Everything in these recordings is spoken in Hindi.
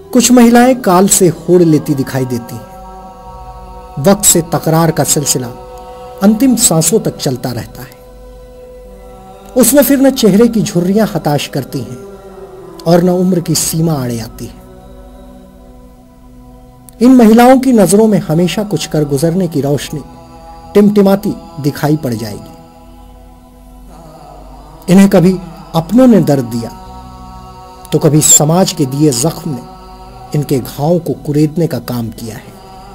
कुछ महिलाएं काल से होड़ लेती दिखाई देती हैं। वक्त से तकरार का सिलसिला अंतिम सांसों तक चलता रहता है। उसमें फिर न चेहरे की झुर्रियां हताश करती हैं और न उम्र की सीमा आड़े आती है। इन महिलाओं की नजरों में हमेशा कुछ कर गुजरने की रोशनी टिमटिमाती दिखाई पड़ जाएगी। इन्हें कभी अपनों ने दर्द दिया तो कभी समाज के दिए जख्म ने इनके घावों को कुरेदने का काम किया है।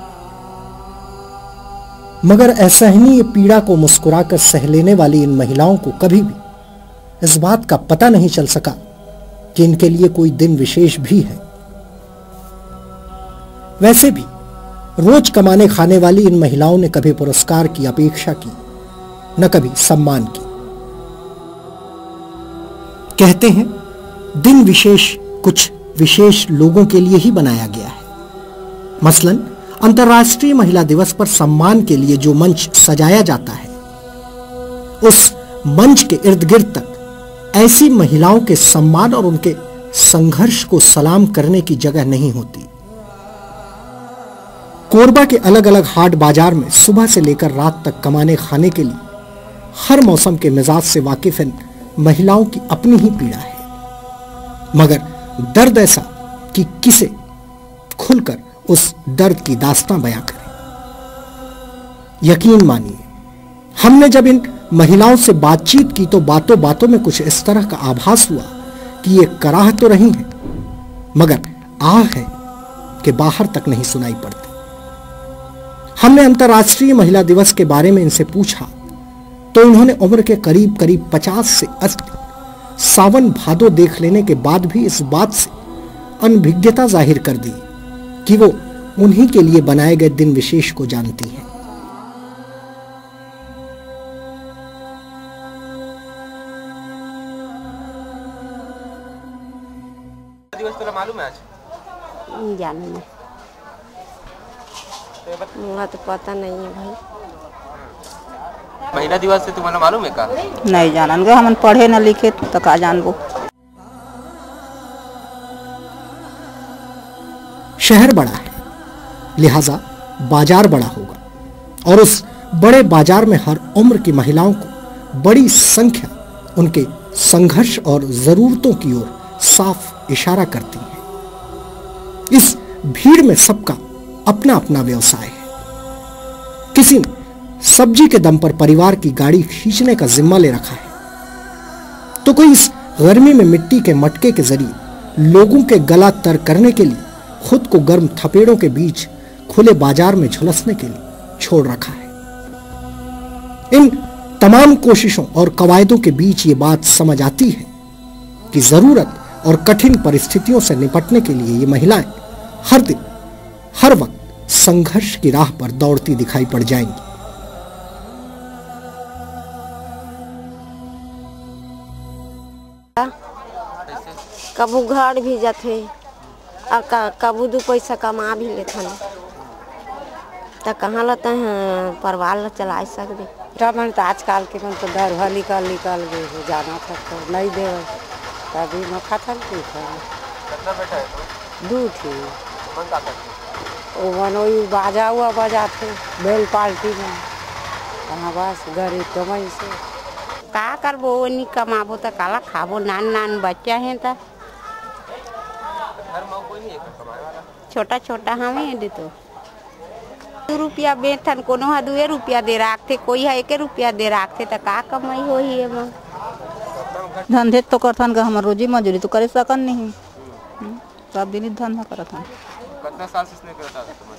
मगर असहनीय पीड़ा को मुस्कुराकर सह लेने वाली इन महिलाओं को कभी भी इस बात का पता नहीं चल सका कि इनके लिए कोई दिन विशेष भी है। वैसे भी रोज कमाने खाने वाली इन महिलाओं ने कभी पुरस्कार की अपेक्षा की, न कभी सम्मान की। कहते हैं दिन विशेष कुछ विशेष लोगों के लिए ही बनाया गया है। मसलन अंतर्राष्ट्रीय महिला दिवस पर सम्मान के लिए जो मंच सजाया जाता है, उस मंच के इर्द गिर्द तक ऐसी महिलाओं के सम्मान और उनके संघर्ष को सलाम करने की जगह नहीं होती। कोरबा के अलग अलग हाट बाजार में सुबह से लेकर रात तक कमाने खाने के लिए हर मौसम के मिजाज से वाकिफ इन महिलाओं की अपनी ही पीड़ा है। मगर दर्द ऐसा कि किसे खुलकर उस दर्द की दास्तां बयां करें। यकीन मानिए, हमने जब इन महिलाओं से बातचीत की तो बातों बातों में कुछ इस तरह का आभास हुआ कि ये कराह तो रही है, मगर आह है कि बाहर तक नहीं सुनाई पड़ती। हमने अंतर्राष्ट्रीय महिला दिवस के बारे में इनसे पूछा तो इन्होंने उम्र के करीब करीब 50 से 80 सावन भादो देख लेने के बाद भी इस बात से अनभिज्ञता जाहिर कर दी कि वो उन्हीं के लिए बनाए गए दिन विशेष को जानती हैं। दिवस तुला मालूम है आज? जानू नहीं, मुझे तो पता नहीं है भाई। महिला दिवस से तुम्हारा मालूम है का? नहीं जानन, हम पढ़े न लिखे तो का जानबो। शहर बड़ा है, लिहाजा बाजार बड़ा होगा और उस बड़े बाजार में हर उम्र की महिलाओं को बड़ी संख्या उनके संघर्ष और जरूरतों की ओर साफ इशारा करती है। इस भीड़ में सबका अपना अपना व्यवसाय है। किसी ने सब्जी के दम पर परिवार की गाड़ी खींचने का जिम्मा ले रखा है तो कोई इस गर्मी में मिट्टी के मटके के जरिए लोगों के गला तर करने के लिए खुद को गर्म थपेड़ों के बीच खुले बाजार में झुलसने के लिए छोड़ रखा है। इन तमाम कोशिशों और कवायदों के बीच ये बात समझ आती है कि जरूरत और कठिन परिस्थितियों से निपटने के लिए ये महिलाएं हर दिन हर वक्त संघर्ष की राह पर दौड़ती दिखाई पड़ जाएंगी। कबू घर भी जाते और कबू 2 पैसा कमा भी लेते हैं तो कहाँ लेते हैं परिवार चला सकते। मन तो आजकल के मन तो घर निकल गए जाना था तो नहीं दे तभी मैं खाता नहीं था। कितना बेटा है तो? 2 थी। मन का करती? वो वही बाजा हुआ बजाते बेल पार्टी में कहाँ बस गरीब कमाई से का करबो, नहीं कमाबो तो काला खाबो। नान बच्चा है तो घर में कोई नहीं है कमाने वाला? छोटा छोटा हमें दे तो 2 रुपया बेथन कोनो 2 रुपया दे रखते, कोई है 1 रुपया दे रखते तो का कमाई हो ही है। धंधे तो करथन का हम रोजी मजूरी तो करे सकन नहीं, सब दिन धंधा करथन। कितना साल से इसने करता था तुम?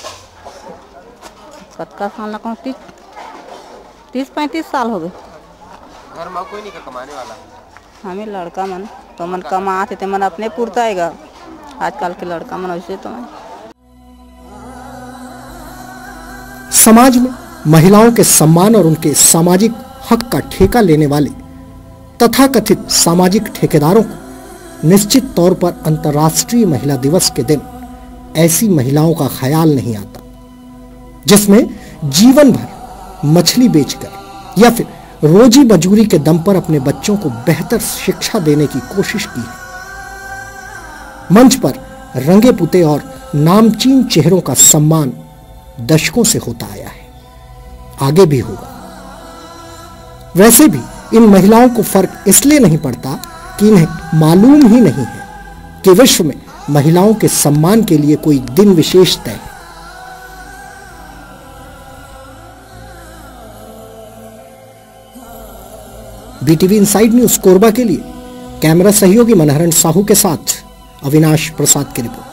कतका साल लगा 30-35 साल हो गए। घर में कोई नहीं का कमाने वाला? हमें लड़का मन तो मन कमाते थे, मन अपने पुरताएगा। आजकल के लड़का मन वैसे तो मैं समाज में महिलाओं के सम्मान और उनके सामाजिक हक का ठेका लेने वाले तथाकथित सामाजिक ठेकेदारों को निश्चित तौर पर अंतर्राष्ट्रीय महिला दिवस के दिन ऐसी महिलाओं का ख्याल नहीं आता जिसमें जीवन भर मछली बेचकर या फिर रोजी मजूरी के दम पर अपने बच्चों को बेहतर शिक्षा देने की कोशिश की है। मंच पर रंगे पुते और नामचीन चेहरों का सम्मान दशकों से होता आया है, आगे भी होगा। वैसे भी इन महिलाओं को फर्क इसलिए नहीं पड़ता कि इन्हें मालूम ही नहीं है कि विश्व में महिलाओं के सम्मान के लिए कोई दिन विशेष तय है। बीटीवी इनसाइड न्यूज कोरबा के लिए कैमरा सहयोगी मनहरण साहू के साथ अविनाश प्रसाद की रिपोर्ट।